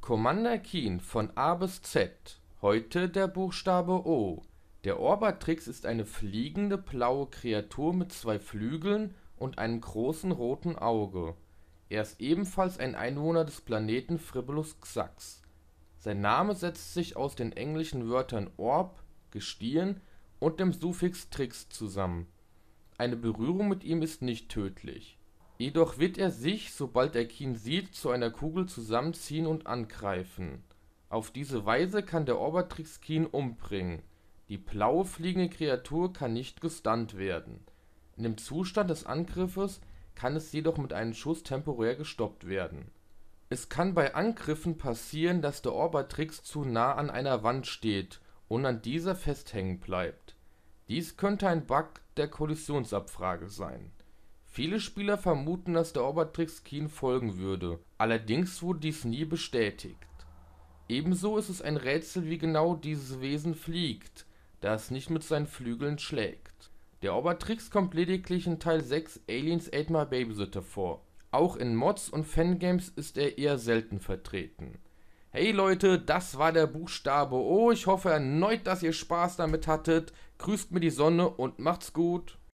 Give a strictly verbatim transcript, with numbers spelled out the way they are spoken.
Commander Keen von A bis Z. Heute der Buchstabe O. Der Orbatrix ist eine fliegende blaue Kreatur mit zwei Flügeln und einem großen roten Auge. Er ist ebenfalls ein Einwohner des Planeten Fribolus Xax. Sein Name setzt sich aus den englischen Wörtern Orb (Gestirn) und dem Suffix trix zusammen. Eine Berührung mit ihm ist nicht tödlich. Jedoch wird er sich, sobald er Keen sieht, zu einer Kugel zusammenziehen und angreifen. Auf diese Weise kann der Orbatrix Keen umbringen. Die blaue fliegende Kreatur kann nicht gestunt werden. In dem Zustand des Angriffes kann es jedoch mit einem Schuss temporär gestoppt werden. Es kann bei Angriffen passieren, dass der Orbatrix zu nah an einer Wand steht und an dieser festhängen bleibt. Dies könnte ein Bug der Kollisionsabfrage sein. Viele Spieler vermuten, dass der Orbatrix Keen folgen würde, allerdings wurde dies nie bestätigt. Ebenso ist es ein Rätsel, wie genau dieses Wesen fliegt, da es nicht mit seinen Flügeln schlägt. Der Orbatrix kommt lediglich in Teil sechs Aliens Ate My Babysitter vor. Auch in Mods und Fangames ist er eher selten vertreten. Hey Leute, das war der Buchstabe O. Ich hoffe erneut, dass ihr Spaß damit hattet. Grüßt mir die Sonne und macht's gut.